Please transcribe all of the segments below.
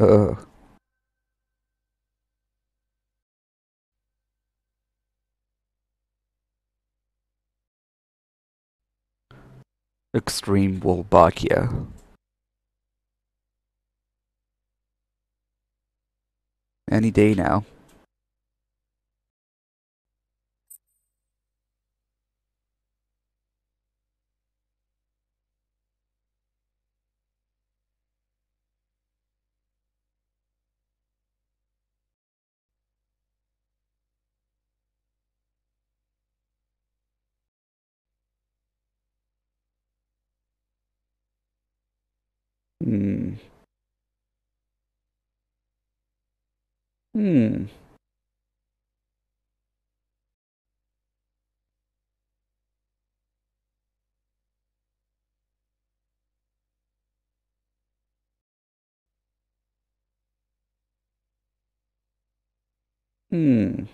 Uh, Extreme Wolbachia. Any day now. Hmm. Hmm. Hmm.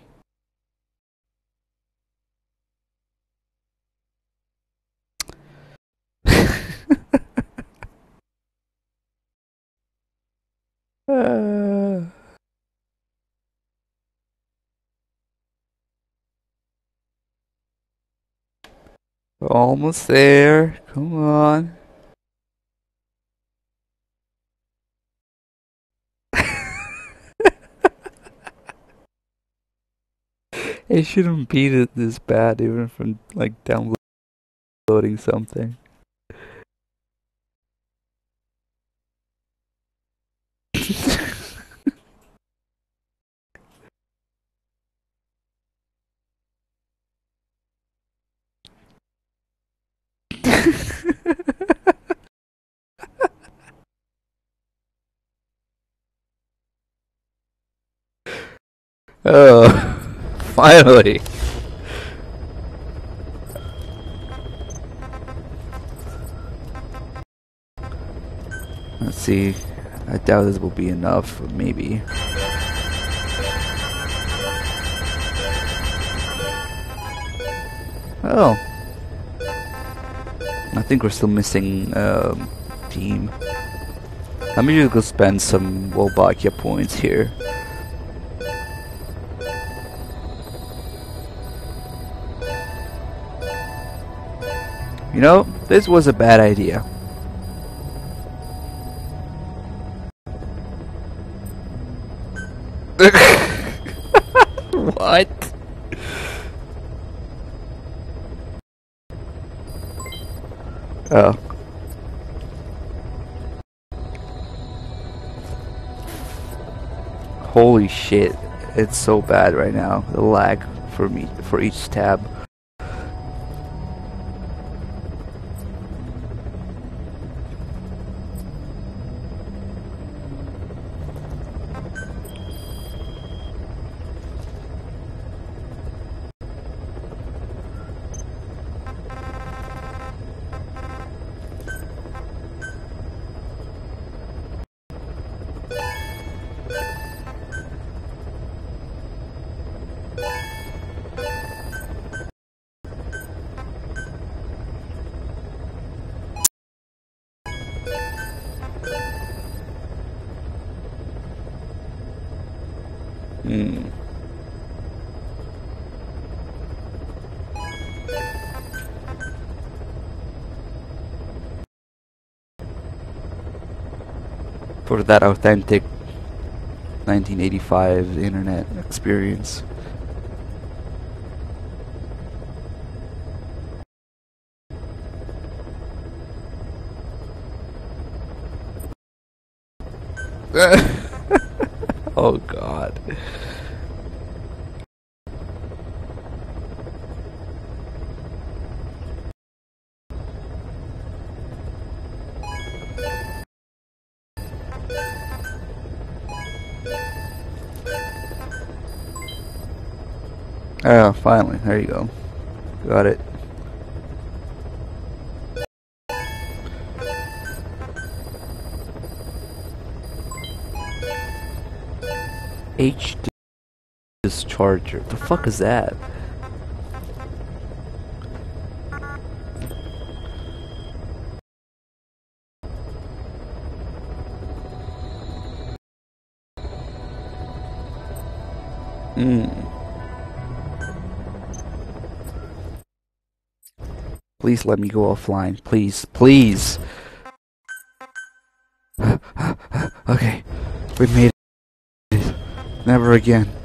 Uh, Almost there. Come on. It shouldn't be this bad even from like downloading something. Oh, finally. Let's see. I doubt this will be enough, but maybe. Oh, I think we're still missing team. Let me just go spend some Wolbachia points here. You know, this was a bad idea. What? Oh. Holy shit. It's so bad right now. The lag for me for each tab. Hmm. For that authentic 1985 internet experience. Oh god. Oh, finally. There you go. Got it. H discharger. The fuck is that? Please let me go offline. Please. Please. Okay. We made it. Never again.